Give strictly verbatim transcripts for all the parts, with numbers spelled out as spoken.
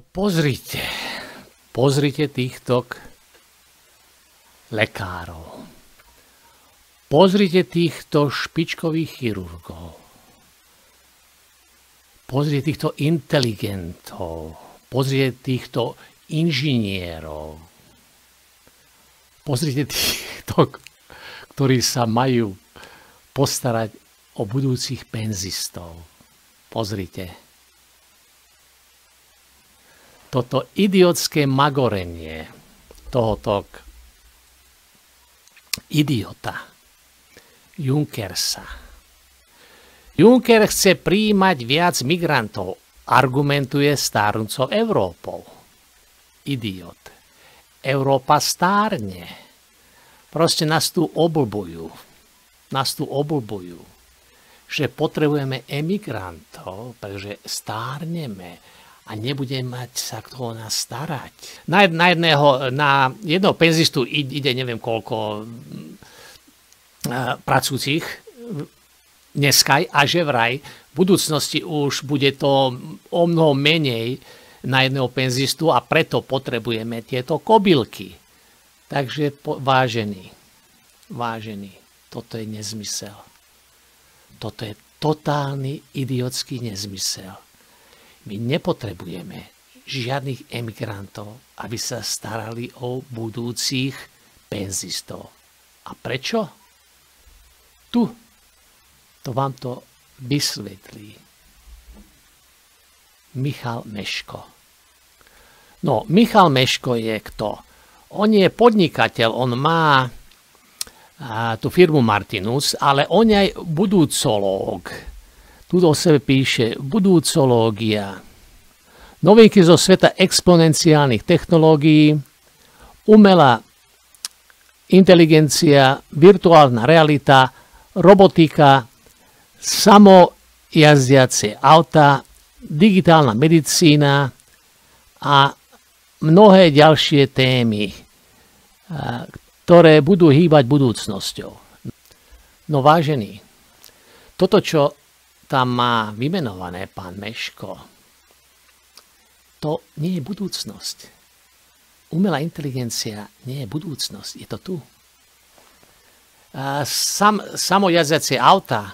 Pozrite, pozrite týchto lekárov. Pozrite týchto špičkových chirurgov. Pozrite týchto inteligentov. Pozrite týchto inžinierov. Pozrite týchto, ktorí sa majú postarať o budúcich penzistov. Pozrite. Toto idiotské magorenie tohoto idiota Junckersa. Juncker chce prijímať viac migrantov, argumentuje stárnúcou Európou. Idiot. Európa stárne. Proste nás tu oblbujú. Nás tu oblbujú. Že potrebujeme emigrantov, pretože stárneme a nebudeme mať sa kto nás starať. Na, na, jedného, na jedného penzistu ide neviem koľko pracujúcich dneska a že vraj v budúcnosti už bude to o mnoho menej na jedného penzistu a preto potrebujeme tieto kobylky. Takže vážení, vážení, toto je nezmysel. Toto je totálny idiotský nezmysel. My nepotrebujeme žiadnych emigrantov, aby sa starali o budúcich penzistov. A prečo? Tu. To vám to vysvetlí Michal Meško. No, Michal Meško je kto? On je podnikateľ, on má a, tú firmu Martinus, ale on je aj budúcológ. Tu o sebe píše budúcológia, novinky zo sveta exponenciálnych technológií, umelá inteligencia, virtuálna realita, robotika, samojazdiace auta, digitálna medicína a mnohé ďalšie témy, ktoré budú hýbať budúcnosťou. No vážení, toto, čo tam má vymenované pán Meško, to nie je budúcnosť. Umelá inteligencia nie je budúcnosť, je to tu. Sam, samojazdiace auta,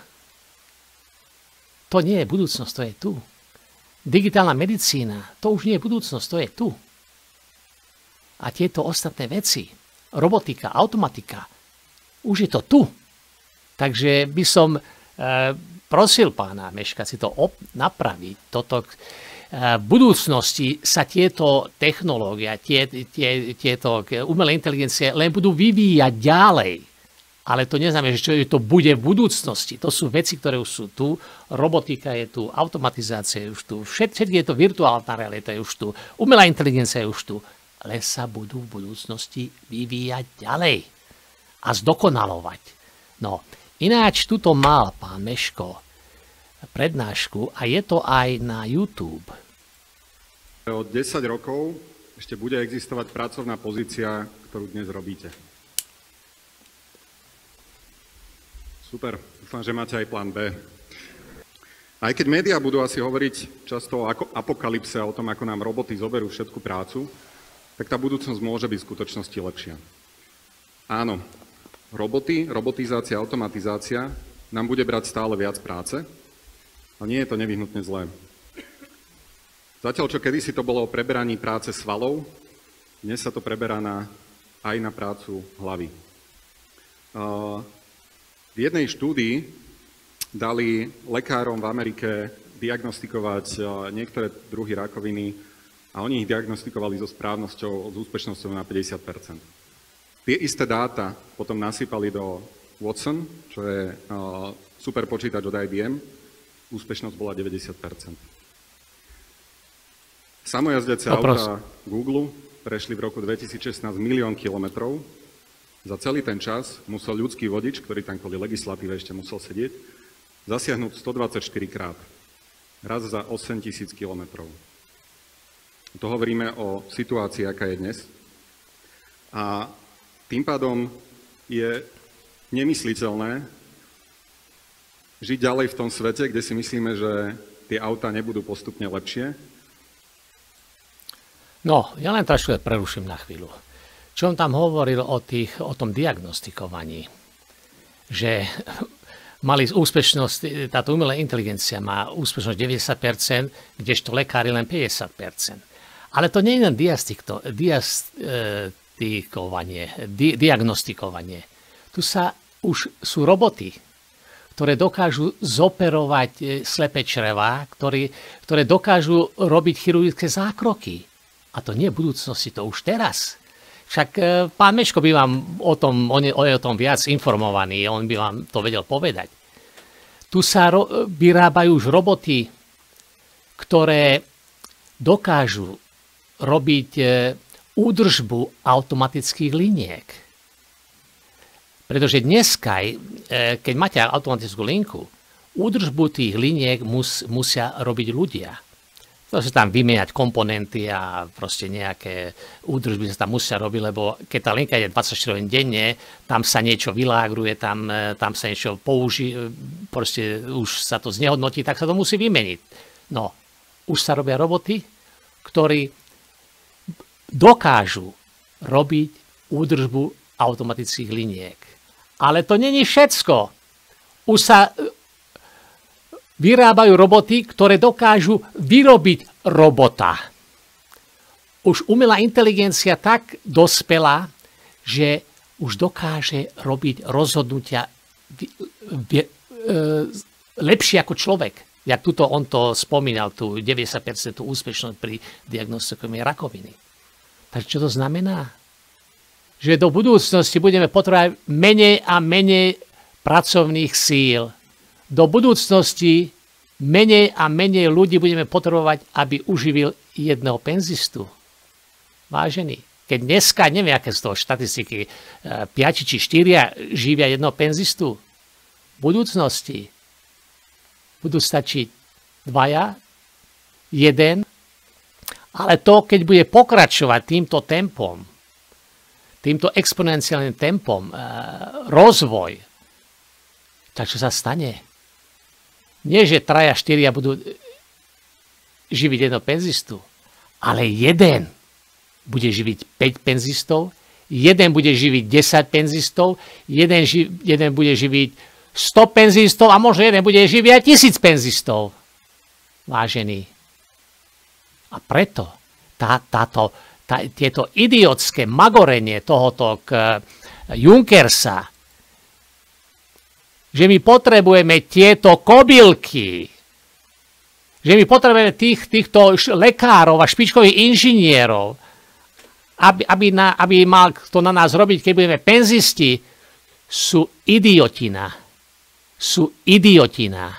to nie je budúcnosť, to je tu. Digitálna medicína, to už nie je budúcnosť, to je tu. A tieto ostatné veci, robotika, automatika, už je to tu. Takže by som e, prosil pána Meška si to op- napraviť. Toto, e, v budúcnosti sa tieto technológie, tie, tie, tieto umelé inteligencie len budú vyvíjať ďalej. Ale to neznamená, že čo to bude v budúcnosti. To sú veci, ktoré už sú tu. Robotika je tu, automatizácia je už tu, všetky je to virtuálna realita je už tu, umelá inteligencia je už tu. Ale sa budú v budúcnosti vyvíjať ďalej a zdokonalovať. No, ináč tuto mal pán Meško prednášku a je to aj na YouTube. Od desať rokov ešte bude existovať pracovná pozícia, ktorú dnes robíte. Super, dúfam, že máte aj plán B. Aj keď médiá budú asi hovoriť často o apokalypse, o tom, ako nám roboty zoberú všetku prácu, tak tá budúcnosť môže byť v skutočnosti lepšia. Áno, roboty, robotizácia, automatizácia nám bude brať stále viac práce, ale nie je to nevyhnutne zlé. Zatiaľ, čo kedysi to bolo o preberaní práce svalov, dnes sa to preberá na, aj na prácu hlavy. Uh, v jednej štúdii dali lekárom v Amerike diagnostikovať uh, niektoré druhy rakoviny a oni ich diagnostikovali so správnosťou, s úspešnosťou na päťdesiat percent. Tie isté dáta potom nasypali do Watson, čo je uh, super počítač od í bí em, úspešnosť bola deväťdesiat percent. Samojazdiace auta Google prešli v roku dvetisícšestnásť milión kilometrov. Za celý ten čas musel ľudský vodič, ktorý tam kvôli legislatíve ešte musel sedieť, zasiahnuť stodvadsaťštyri krát. Raz za osemtisíc kilometrov. To hovoríme o situácii, aká je dnes. A tým pádom je nemysliteľné žiť ďalej v tom svete, kde si myslíme, že tie autá nebudú postupne lepšie. No, ja len trošku preruším na chvíľu. Čo on tam hovoril o, tých, o tom diagnostikovaní, že mali úspešnosť, táto umelá inteligencia má úspešnosť deväťdesiat percent, kdežto lekári len päťdesiat percent. Ale to nie je len diagnostikovanie, di, diagnostikovanie. Tu sa už sú roboty, ktoré dokážu zoperovať slepé črevá, ktoré, ktoré dokážu robiť chirurgické zákroky. A to nie v budúcnosti, to už teraz. Však pán Meško by vám o tom, on je, on je o tom viac informovaný, on by vám to vedel povedať. Tu sa ro, vyrábajú už roboty, ktoré dokážu robiť údržbu automatických liniek. Pretože dneska, keď máte automatickú linku, údržbu tých liniek mus, musia robiť ľudia. To sa tam vymieňať komponenty a proste nejaké údržby sa tam musia robiť, lebo keď tá linka je dvadsaťštyri hodín denne, tam sa niečo vylágruje, tam, tam sa niečo použí, proste už sa to znehodnotí, tak sa to musí vymeniť. No, už sa robia roboty, ktorí dokážu robiť údržbu automatických liniek. Ale to není všetko. Už sa vyrábajú roboty, ktoré dokážu vyrobiť robota. Už umelá inteligencia tak dospela, že už dokáže robiť rozhodnutia lepšie ako človek. Jak tuto on to spomínal, tú deväťdesiat percent úspešnosť pri diagnostikovaní rakoviny. Takže čo to znamená? Že do budúcnosti budeme potrebovať menej a menej pracovných síl. Do budúcnosti menej a menej ľudí budeme potrebovať, aby uživil jedného penzistu. Vážený, keď dneska, neviem, aké z toho štatistiky, piati či štyria živia jedného penzistu, v budúcnosti budú stačiť dvaja, jeden, ale to, keď bude pokračovať týmto tempom, týmto exponenciálnym tempom, rozvoj, tak čo sa stane? Nie, že traja, štyria budú živiť jedného penzistu, ale jeden bude živiť päť penzistov, jeden bude živiť desať penzistov, jeden, ži, jeden bude živiť sto penzistov a možno jeden bude živiť aj tisíc penzistov. Vážený. A preto tá, táto, tá, tieto idiotské magorenie tohoto k Junckersa, že my potrebujeme tieto kobylky, že my potrebujeme tých, týchto lekárov a špičkových inžinierov, aby, aby, na, aby mal to na nás robiť, keď budeme penzisti, sú idiotina. Sú idiotina.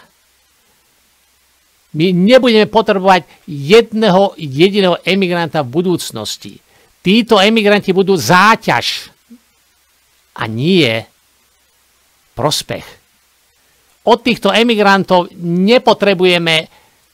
My nebudeme potrebovať jedného jediného emigranta v budúcnosti. Títo emigranti budú záťaž a nie prospech. Od týchto emigrantov nepotrebujeme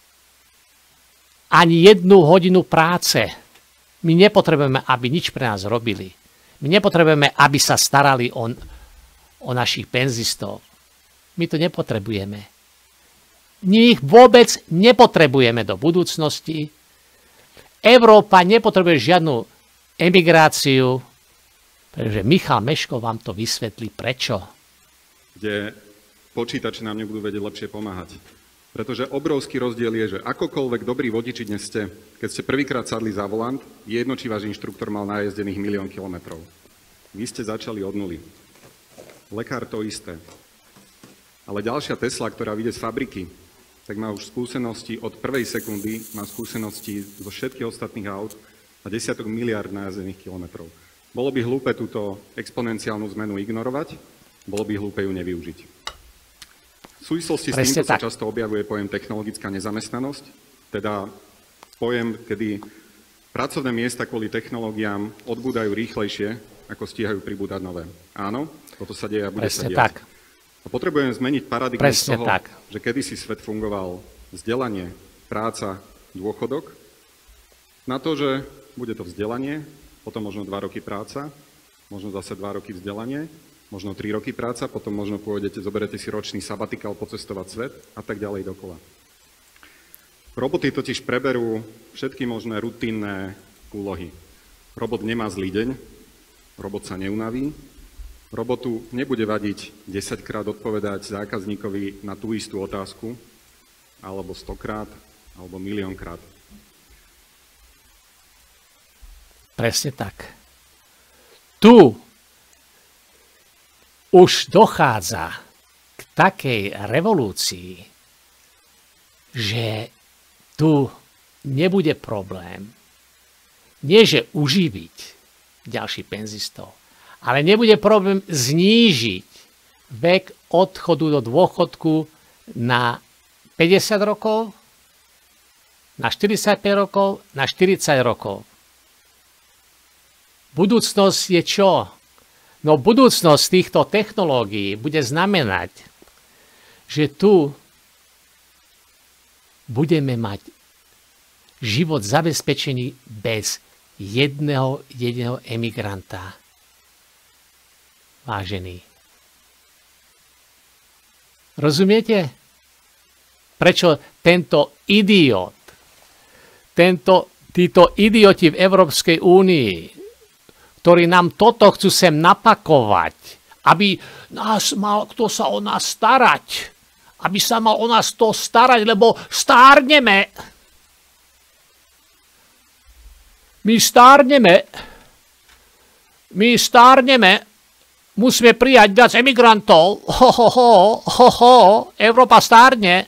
ani jednu hodinu práce. My nepotrebujeme, aby nič pre nás robili. My nepotrebujeme, aby sa starali o, o našich penzistov. My to nepotrebujeme. My ich vôbec nepotrebujeme do budúcnosti. Európa nepotrebuje žiadnu emigráciu, pretože Michal Meško vám to vysvetlí prečo. Kde počítače nám nebudú vedieť lepšie pomáhať. Pretože obrovský rozdiel je, že akokoľvek dobrý vodiči dnes ste, keď ste prvýkrát sadli za volant, je jedno, či váš inštruktor mal najezdených milión kilometrov. Vy ste začali od nuly. Lekár to isté. Ale ďalšia Tesla, ktorá vyjde z fabriky, tak má už skúsenosti od prvej sekundy, má skúsenosti zo všetkých ostatných aut a desiatok miliárd najazdených kilometrov. Bolo by hlúpe túto exponenciálnu zmenu ignorovať, bolo by hlúpe ju nevyužiť. V súvislosti s týmto sa často objavuje pojem technologická nezamestnanosť, teda pojem, kedy pracovné miesta kvôli technológiám odbúdajú rýchlejšie, ako stíhajú pribúdať nové. Áno, toto sa deje a bude sa diať. Tak. A potrebujeme zmeniť paradigmu z toho, tak. že kedysi svet fungoval vzdelanie, práca, dôchodok, na to, že bude to vzdelanie, potom možno dva roky práca, možno zase dva roky vzdelanie, možno tri roky práca, potom možno pôjdete, zoberete si ročný sabatikál, pocestovať svet a tak ďalej dokola. Roboty totiž preberú všetky možné rutinné, úlohy. Robot nemá zlý deň, robot sa neunaví, robotu nebude vadiť desaťkrát odpovedať zákazníkovi na tú istú otázku, alebo stokrát, alebo miliónkrát. Presne tak. Tu už dochádza k takej revolúcii, že tu nebude problém. Nie, že uživiť ďalších penzistov, ale nebude problém znížiť vek odchodu do dôchodku na päťdesiat rokov, na štyridsaťpäť rokov, na štyridsať rokov. Budúcnosť je čo? No budúcnosť týchto technológií bude znamenať, že tu budeme mať život zabezpečený bez jedného jediného emigranta. Vážený. Rozumiete? Prečo tento idiot, tento, títo idioti v Európskej únii, ktorí nám toto chcú sem napakovať, aby nás mal kto sa o nás starať, aby sa mal o nás to starať, lebo stárneme. My stárneme. My stárneme. Musíme prijať viac emigrantov. Ho, ho, ho, ho, ho. Európa stárne.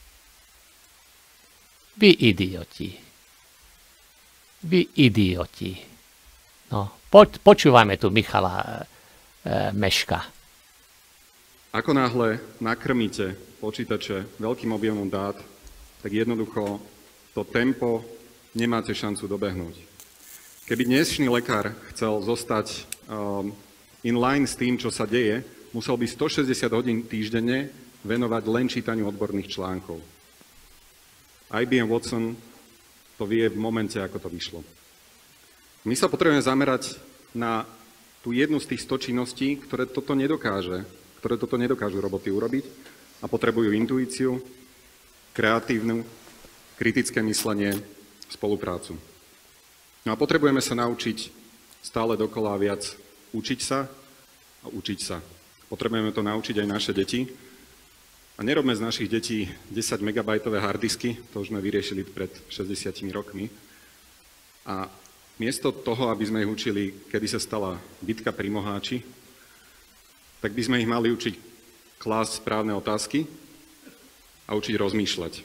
Vy idioti. Vy idioti. No. Počúvajme tu Michala e, Meška. Ako náhle nakrmíte počítače veľkým objemom dát, tak jednoducho to tempo nemáte šancu dobehnúť. Keby dnešný lekár chcel zostať um, in line s tým, čo sa deje, musel by stošesťdesiat hodín týždenne venovať len čítaniu odborných článkov. í bí em Watson to vie v momente, ako to vyšlo. My sa potrebujeme zamerať na tú jednu z tých sto činností, ktoré toto nedokáže, ktoré toto nedokážu roboty urobiť a potrebujú intuíciu, kreatívnu, kritické myslenie, spoluprácu. No a potrebujeme sa naučiť stále dokola viac učiť sa a učiť sa. Potrebujeme to naučiť aj naše deti. A nerobme z našich detí desať megabajtové harddisky, to už sme vyriešili pred šesťdesiatimi rokmi. A miesto toho, aby sme ich učili, kedy sa stala bitka pri Moháči, tak by sme ich mali učiť klásť správne otázky a učiť rozmýšľať.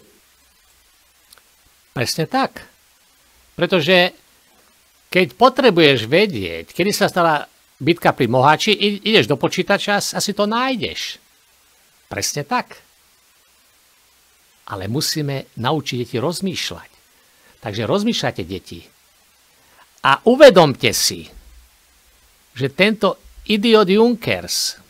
Presne tak. Pretože keď potrebuješ vedieť, kedy sa stala bitka pri Moháči, ideš do počítača a si to nájdeš. Presne tak. Ale musíme naučiť deti rozmýšľať. Takže rozmýšľajte, deti. A uvedomte si, že tento idiot Junckers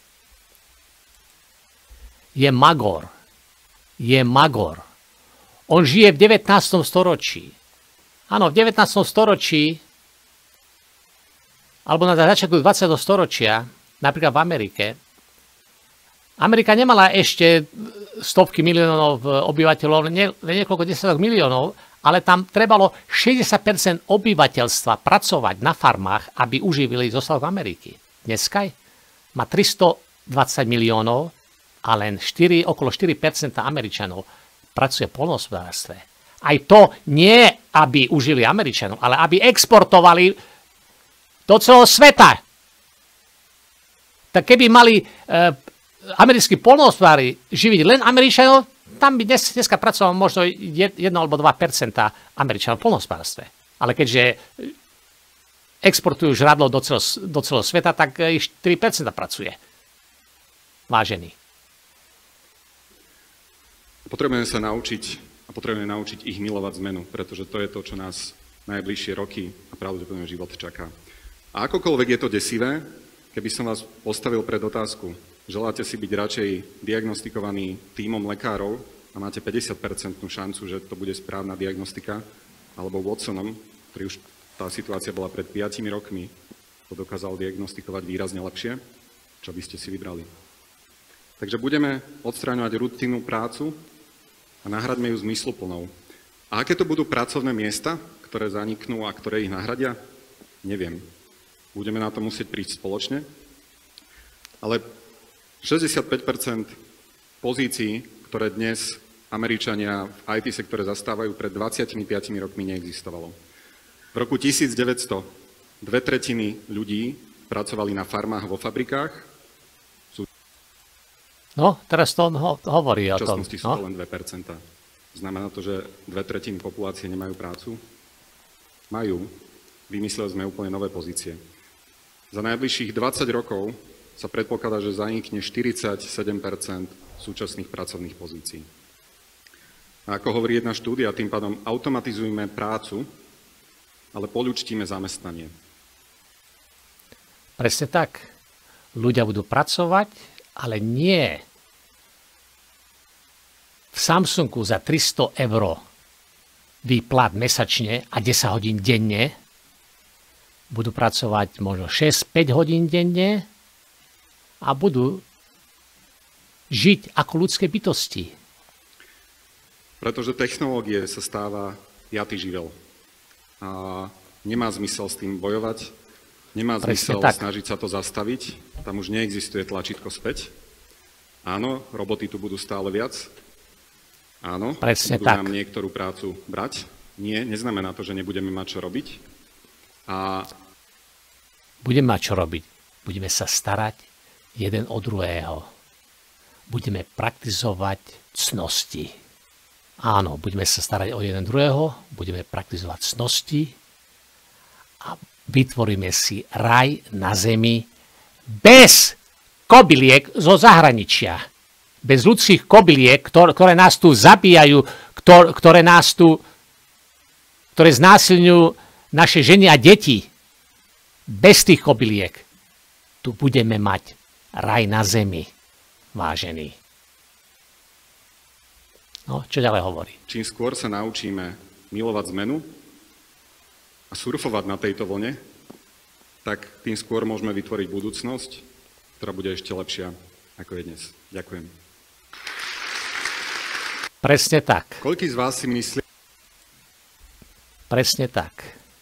je magor. Je magor. On žije v devätnástom storočí. Áno, v devätnástom storočí, alebo na začiatku dvadsiateho storočia, napríklad v Amerike, Amerika nemala ešte stovky miliónov obyvateľov, nie, niekoľko desiatok miliónov, ale tam trebalo šesťdesiat percent obyvateľstva pracovať na farmách, aby uživili zostatok Ameriky. Dneska má tristodvadsať miliónov a len štyri, okolo štyri percentá Američanov pracuje v poľnohospodárstve. Aj to nie, aby užili Američanov, ale aby exportovali do celého sveta. Tak keby mali e, americkí poľnohospodári živiť len Američanov, tam by dnes, dneska pracovalo možno jedno alebo dva percentá Američanov v poľnohospodárstve. Ale keďže exportujú žradlo do celého, do celého sveta, tak štyri percentá pracuje. Vážený. Potrebujeme sa naučiť a potrebujeme naučiť ich milovať zmenu, pretože to je to, čo nás najbližšie roky a pravdepodobne život čaká. A akokoľvek je to desivé, keby som vás postavil pred otázku, želáte si byť radšej diagnostikovaný tímom lekárov a máte päťdesiat percent šancu, že to bude správna diagnostika, alebo Watsonom, ktorý už tá situácia bola pred piatimi rokmi, to dokázal diagnostikovať výrazne lepšie, čo by ste si vybrali. Takže budeme odstráňovať rutinnú prácu a nahraďme ju zmysluplnou. A aké to budú pracovné miesta, ktoré zaniknú a ktoré ich nahradia? Neviem. Budeme na to musieť prísť spoločne. Ale šesťdesiatpäť percent pozícií, ktoré dnes Američania v í té sektore zastávajú, pred dvadsiatimi piatimi rokmi neexistovalo. V roku tisícdeväťsto dve tretiny ľudí pracovali na farmách, vo fabrikách. Sú... No, teraz to on ho- hovorí o tom. V súčasnosti sú to len dve percentá. Znamená to, že dve tretiny populácie nemajú prácu? Majú. Vymysleli sme úplne nové pozície. Za najbližších dvadsať rokov sa predpokladá, že zanikne štyridsaťsedem percent súčasných pracovných pozícií. A ako hovorí jedna štúdia, tým pádom automatizujeme prácu, ale poľučtíme zamestnanie. Presne tak. Ľudia budú pracovať, ale nie v Samsungu za tristo eur výplat mesačne a desať hodín denne. Budú pracovať možno šesť päť hodín denne a budú žiť ako ľudské bytosti. Pretože technológie sa stáva piaty živel. A nemá zmysel s tým bojovať, nemá zmysel snažiť sa to zastaviť, tam už neexistuje tlačítko späť. Áno, roboty tu budú stále viac. Áno, presne budú tak. Nám niektorú prácu brať. Nie, neznamená to, že nebudeme mať čo robiť. A budeme mať čo robiť. Budeme sa starať jeden o druhého. Budeme praktizovať cnosti. Áno, budeme sa starať o jeden druhého, budeme praktizovať cnosti a vytvoríme si raj na zemi bez kobyliek zo zahraničia. Bez ľudských kobyliek, ktoré, ktoré nás tu zabíjajú, ktoré, ktoré nás tu, ktoré znásilňujú naše ženy a deti. Bez tých kobyliek tu budeme mať raj na zemi, vážení. No, čo ďalej hovorí? Čím skôr sa naučíme milovať zmenu a surfovať na tejto vlne, tak tým skôr môžeme vytvoriť budúcnosť, ktorá bude ešte lepšia, ako je dnes. Ďakujem. Presne tak. Koľký z vás si myslí... Presne tak.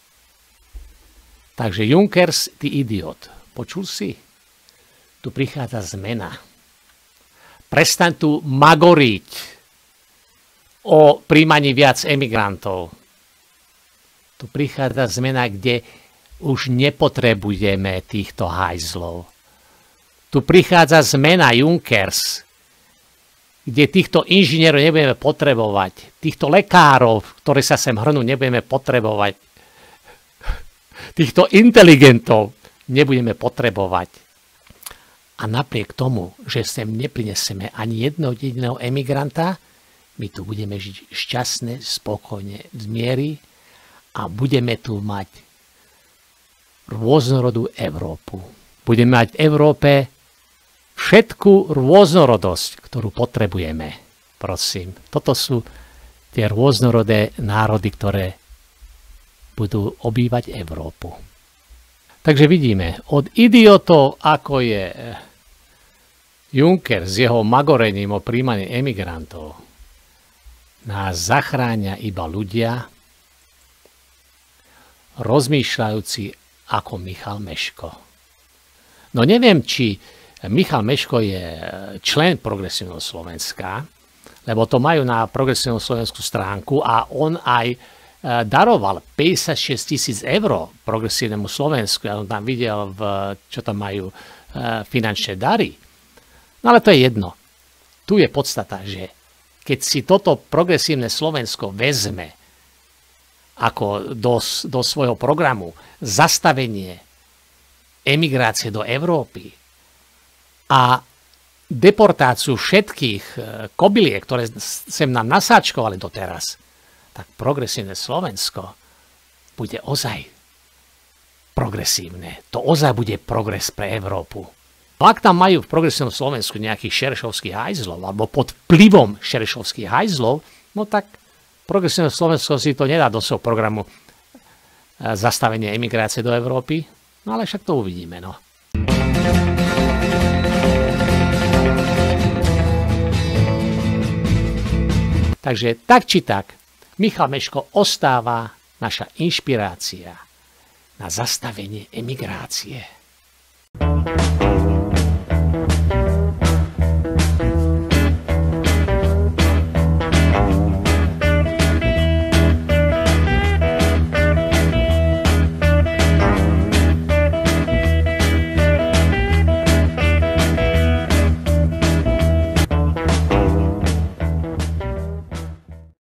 Takže Junckers, ty idiot. Počul si? Tu prichádza zmena. Prestaň tu magoriť o príjmaní viac emigrantov. Tu prichádza zmena, kde už nepotrebujeme týchto hajzlov. Tu prichádza zmena Junckers, kde týchto inžinierov nebudeme potrebovať, týchto lekárov, ktorí sa sem hrnú, nebudeme potrebovať, týchto inteligentov nebudeme potrebovať. A napriek tomu, že sem neprineseme ani jedného jediného emigranta, my tu budeme žiť šťastne, spokojne, v miery a budeme tu mať rôznorodú Európu. Budeme mať v Európe všetku rôznorodosť, ktorú potrebujeme. Prosím, toto sú tie rôznorodé národy, ktoré budú obývať Európu. Takže vidíme, od idiotov, ako je Juncker s jeho magorením o príjmaní emigrantov, nás zachránia iba ľudia, rozmýšľajúci ako Michal Meško. No neviem, či Michal Meško je člen Progresívneho Slovenska, lebo to majú na Progresívnu slovenskú stránku a on aj daroval päťdesiatšesť tisíc eur Progresívnemu Slovensku. Ja som tam videl, v, čo tam majú finančné dary. No ale to je jedno. Tu je podstata, že keď si toto Progresívne Slovensko vezme ako do, do svojho programu zastavenie emigrácie do Európy a deportáciu všetkých kobyliek, ktoré sem nám nasáčkovali doteraz, tak Progresívne Slovensko bude ozaj progresívne. To ozaj bude progres pre Európu. No ak tam majú v Progresívnom Slovensku nejakých šerešovských hajzlov alebo pod vplyvom šerešovských hajzlov, no tak Progresívne Slovensko si to nedá do svojho programu zastavenie emigrácie do Európy. No ale však to uvidíme, no. Takže tak či tak, Michal Meško ostáva naša inšpirácia na zastavenie emigrácie.